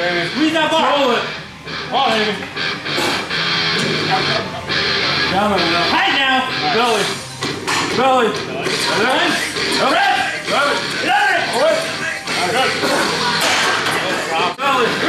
baby. Squeeze that bar. Roll it. Oh, baby. Down there now. High now. Belly. Belly. Then. Over it. Over it. Over it. Good. Belly.